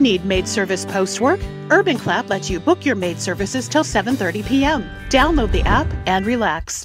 Need maid service post-work? Urban Clap lets you book your maid services till 7:30 p.m. Download the app and relax.